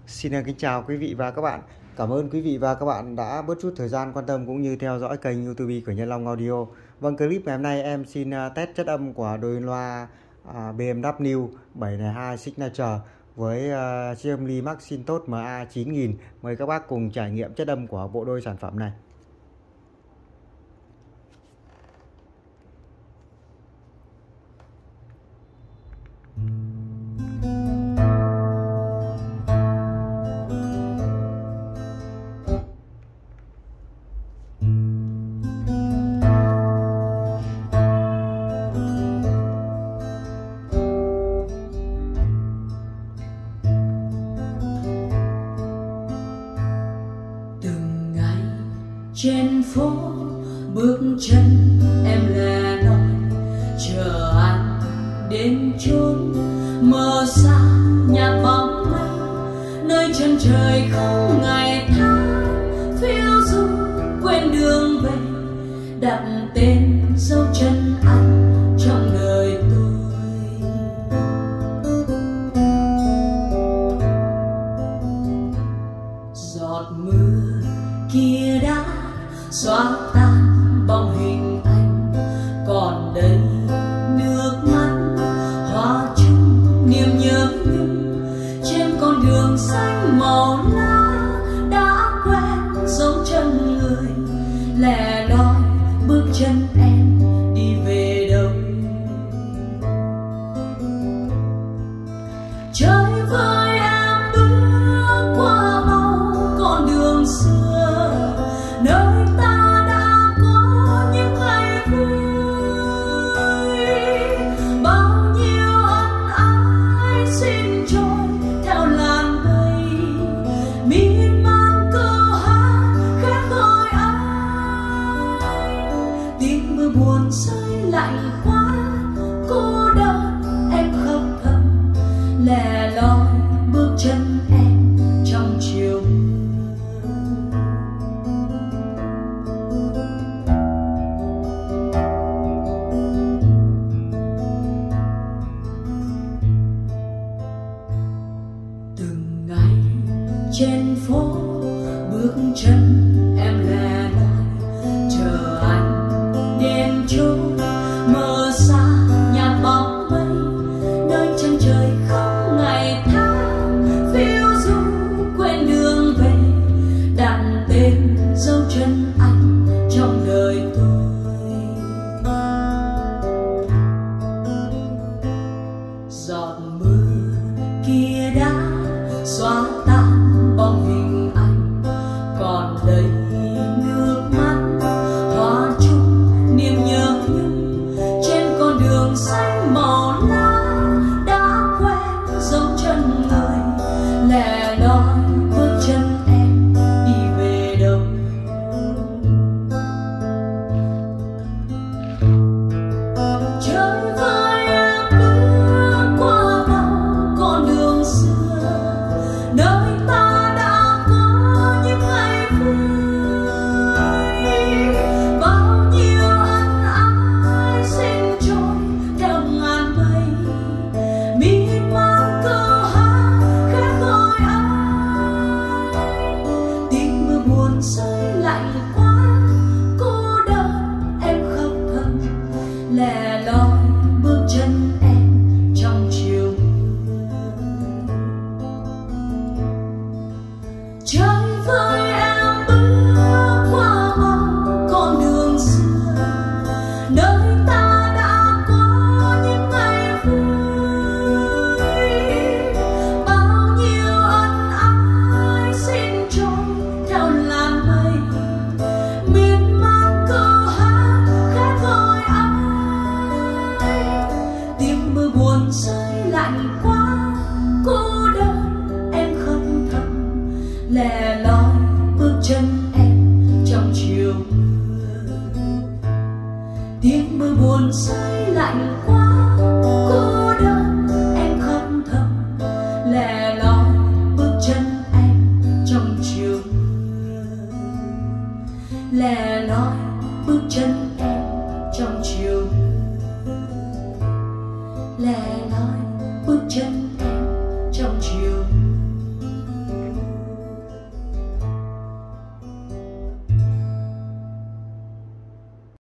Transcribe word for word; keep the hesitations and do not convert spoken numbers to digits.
Xin kính chào quý vị và các bạn. Cảm ơn quý vị và các bạn đã bớt chút thời gian quan tâm cũng như theo dõi kênh YouTube của Nhân Long Audio. Vâng, clip ngày hôm nay em xin test chất âm của đôi loa bê em vê bảy không hai Signature với chiếc âm ly Macintosh em a chín nghìn. Mời các bác cùng trải nghiệm chất âm của bộ đôi sản phẩm này. Trên phố bước chân em lẻ loi chờ anh đến chốn mờ xa nhạt bóng mây, nơi chân trời không ngày tháng phiêu du quên đường về, đặt tên dấu chân anh trong đời tôi. Giọt mưa kia đã xóa tan bóng hình anh, còn đây nước mắt hòa chung niềm nhớ nhung trên con đường xanh màu lá đã quen dấu chân người lẻ loi bước chân em đi về đâu. Chơi với em bước qua bao con đường xưa, nơi ta đã có những ngày vui. Bao nhiêu ân ái xin trôi theo làn mây, miên man câu hát khẽ gọi anh. Tiếng mưa buồn rơi lạnh quá, cô đơn em khóc thầm lẻ loi bước chân em trong chiều. Trên phố bước chân em lẻ loi chờ anh đến chốn mờ xa nhạt bóng mây, nơi chân trời không ngày tháng phiêu du quên đường về, đặt tên dấu chân anh trong đời tôi. Giọt mưa kia đã xóa tan bóng hình anh, còn đây nước mắt hòa chung niềm nhớ nhung trên con đường xanh màu lá đã quen dấu chân người lẻ loi bước chân em đi về đâu. Chơi với em bước qua bao con đường xưa, nơi ta đã có những ngày vui. Bao nhiêu ân ái xin trôi theo ngàn mây, miên man câu hát khẽ gọi anh. Tiếng mưa buồn rơi lạnh quá, cô đơn em khóc thầm lẻ loi bước chân em trong chiều. Chơi với em bước qua bao con đường xưa, nơi ta đã có những ngày vui. Bao nhiêu ân ái xin trôi theo làn mây, miên man câu hát khẽ gọi anh. Tiếng mưa buồn rơi lạnh quá, cô đơn em khóc thầm lẻ loi bước chân em trong chiều mưa. Tiếng mưa buồn rơi